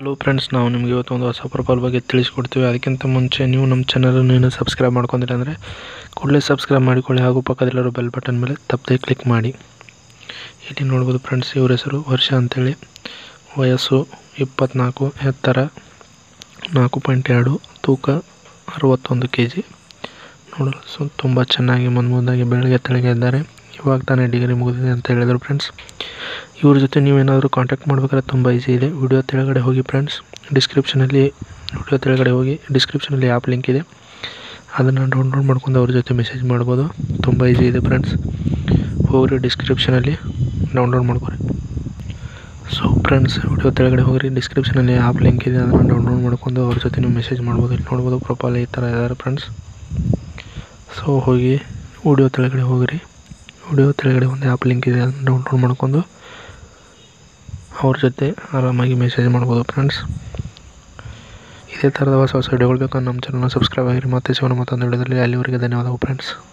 Hello friends, ನಾವು ನಿಮಗೆ ಇವತ್ತು ಒಂದು ಹೊಸ ಪ್ರೊಫೈಲ್ ಬಗ್ಗೆ ತಿಳಿಸ್ಕೊಡ್ತೀವಿ. ಅದಕ್ಕಿಂತ ಮುಂಚೆ ನೀವು ನಮ್ಮ ಚಾನಲನ್ನು ಇನ್ನೂ ಸಬ್ಸ್ಕ್ರೈಬ್ ಮಾಡ್ಕೊಂಡಿಲ್ಲ ಅಂದರೆ ಕೂಡಲೇ ಸಬ್ಸ್ಕ್ರೈಬ್ ಮಾಡಿಕೊಳ್ಳಿ ಹಾಗೂ ಪಕ್ಕದಲ್ಲಿರೋ ಬೆಲ್ ಬಟನ್ ಮೇಲೆ ತಪ್ಪದೇ ಕ್ಲಿಕ್ ಮಾಡಿ. ಇಲ್ಲಿ ನೋಡ್ಬೋದು ಫ್ರೆಂಡ್ಸ್, ಇವ್ರ ಹೆಸರು ವರ್ಷ ಅಂತೇಳಿ, ವಯಸ್ಸು 24, ಎತ್ತರ 4.2, ತೂಕ 61 kg. ನೋಡಲು ತುಂಬ ಚೆನ್ನಾಗಿ ಮುಂದಾಗಿ ಬೆಳಗ್ಗೆ ತೆಳಗೆ ಇದ್ದಾರೆ. ಇವಾಗ ತಾನೇ ಡಿಗ್ರಿ ಮುಗಿದಿದೆ ಅಂತ ಹೇಳಿದರು ಫ್ರೆಂಡ್ಸ್. ಇವ್ರ ಜೊತೆ ನೀವೇನಾದರೂ ಕಾಂಟ್ಯಾಕ್ಟ್ ಮಾಡಬೇಕಾದ್ರೆ ತುಂಬ ಈಸಿ ಇದೆ. ವಿಡಿಯೋ ತೆಳಗಡೆ ಹೋಗಿ ಫ್ರೆಂಡ್ಸ್, ಡಿಸ್ಕ್ರಿಪ್ಷನಲ್ಲಿ ಆ್ಯಪ್ ಲಿಂಕ್ ಇದೆ, ಅದನ್ನು ಡೌನ್ಲೋಡ್ ಮಾಡ್ಕೊಂಡು ಅವ್ರ ಜೊತೆ ಮೆಸೇಜ್ ಮಾಡ್ಬೋದು. ತುಂಬ ಈಸಿ ಇದೆ ಫ್ರೆಂಡ್ಸ್, ಹೋಗ್ರಿ ಡಿಸ್ಕ್ರಿಪ್ಷನಲ್ಲಿ ಡೌನ್ಲೋಡ್ ಮಾಡ್ಕೊರಿ. ಸೊ ಫ್ರೆಂಡ್ಸ್, ವಿಡಿಯೋ ತೆಳಗಡೆ ಹೋಗ್ರಿ, ಡಿಸ್ಕ್ರಿಪ್ಷನಲ್ಲಿ ಆ್ಯಪ್ ಲಿಂಕ್ ಇದೆ, ಅದನ್ನು ಡೌನ್ಲೋಡ್ ಮಾಡ್ಕೊಂಡು ಅವ್ರ ಜೊತೆ ನೀವು ಮೆಸೇಜ್ ಮಾಡ್ಬೋದು. ಇಲ್ಲಿ ನೋಡ್ಬೋದು ಪ್ರೊಫೈಲ್ ಈ ಥರ ಇದ್ದಾರೆ ಫ್ರೆಂಡ್ಸ್. ಸೊ ಹೋಗಿ ವಿಡಿಯೋ ತೆಳಗಡೆ ಹೋಗ್ರಿ, ವಿಡಿಯೋ ತೆಳಗಡೆ ಒಂದು ಆ್ಯಪ್ ಲಿಂಕ್ ಇದೆ, ಅದನ್ನು ಡೌನ್ಲೋಡ್ ಮಾಡ್ಕೊಂಡು ಅವ್ರ ಜೊತೆ ಆರಾಮಾಗಿ ಮೆಸೇಜ್ ಮಾಡ್ಬೋದು ಫ್ರೆಂಡ್ಸ್. ಇದೇ ಥರದ ಹೊಸ ವಿಡಿಯೋಗಳು ಬೇಕು ನಮ್ಮ ಚಾನಲ್ನ ಸಬ್ಸ್ಕ್ರೈಬ್ ಆಗಿರಿ. ಮತ್ತೆ ಸಿಗೋಣ ಮತ್ತೊಂದು ವಿಡಿಯೋದಲ್ಲಿ. ಅಲ್ಲಿವರೆಗೆ ಧನ್ಯವಾದಗಳು ಫ್ರೆಂಡ್ಸ್.